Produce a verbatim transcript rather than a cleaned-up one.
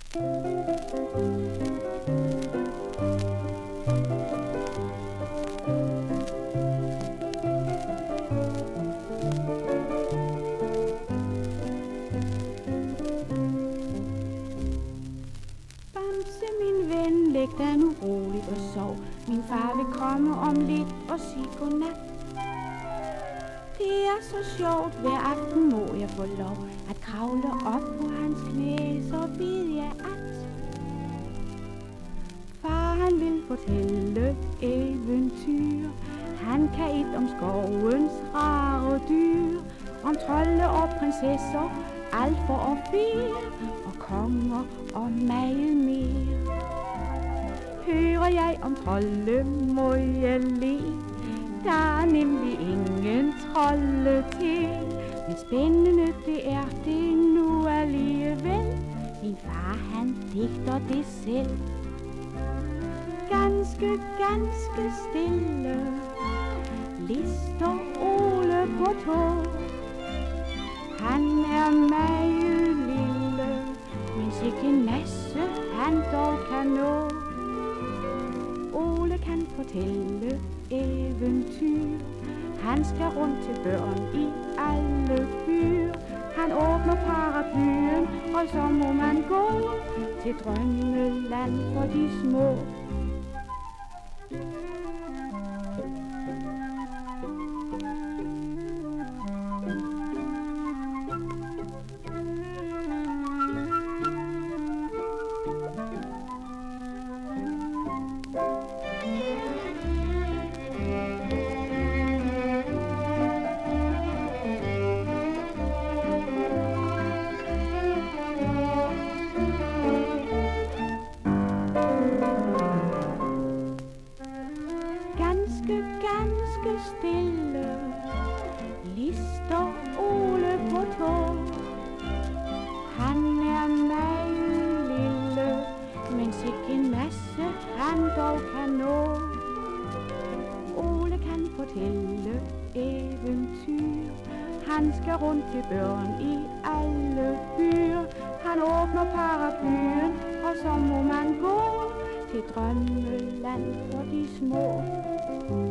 Bamse, min ven, læg dig nu roligt og sov. Min far vil komme om lidt og sige godnat. Det er så sjovt, hver aften må jeg få lov at kravle op på hans knæ, så ved jeg at far han vil fortælle eventyr. Han kan et om skovens rare dyr, om trolde og prinsesser, alfer og fjer, og konger og meget mere. Hører jeg om trolde, må jeg le. Der er nemlig ingen trolde til. Men spændende det er det nu alligevel. Min far han digter det selv. Ganske, ganske stille lister Ole på tå. Han er meget lille, men sikke en masse han dog kan nå. Ole kan fortælle eventyr. Han skal rundt til børn i alle byer. Han åbner paraplyen, og så må man gå til drømmeland for de små. Ganske, ganske stille lister Ole på tå. Han er meget lille, men sikke en masse han dog kan nå. Ole kan fortælle eventyr. Han skal rundt til børn i alle byer. Han åbner paraplyen, og så må man gå til drømmeland for de små.